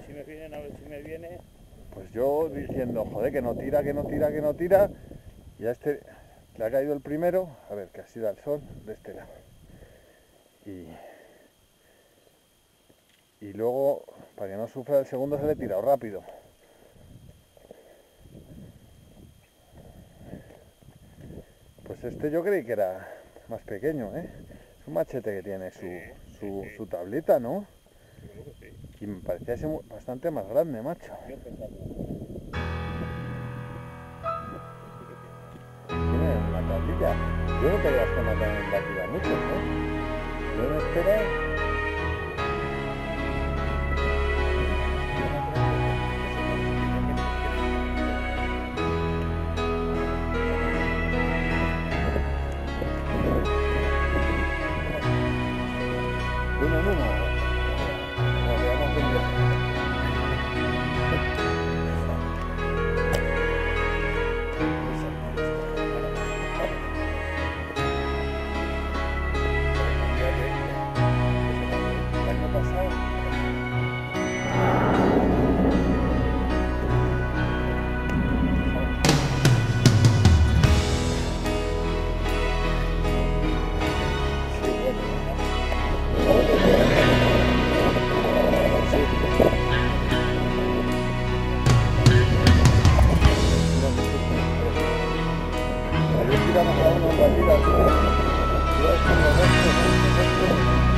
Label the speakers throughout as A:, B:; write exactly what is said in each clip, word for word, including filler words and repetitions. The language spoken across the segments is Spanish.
A: si me vienen, a ver si me viene.
B: Pues yo diciendo, joder, que no tira, que no tira, que no tira. Y a este le ha caído el primero, a ver, que así da el sol de este lado. Y, y luego, para que no sufra el segundo, se le he tirado rápido. Pues este yo creí que era más pequeño, ¿eh? Es un machete que tiene su,
A: Sí,
B: su,
A: sí, sí.
B: su tablita, ¿no?
A: Seguro que sí.
B: Y me parecía ser bastante más grande, macho.
A: Yo pensaba.
B: Tiene una tablilla. Yo no creía que me también batida mucho, ¿no? Yo no esperé. Uno en uno. Nos llevamos un viaje. El año pasado. Ayer tiramos a uno en batida. Yo es como recto, recto, recto.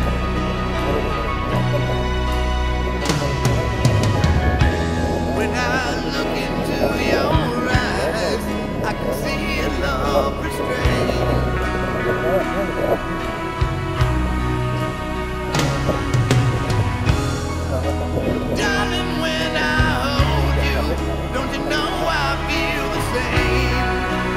C: When I look into your eyes, I can see a love restrained. Darling, when I hold you, don't you know I feel the same?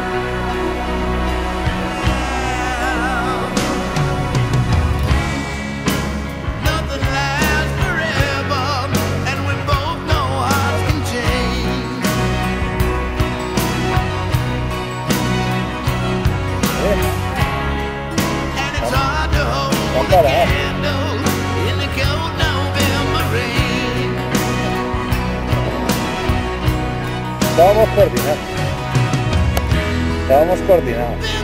C: Nothing lasts forever, and we both know hearts can change. And it's hard to hold a candle in the cold November rain.
B: Estábamos coordinados. Estábamos coordinados.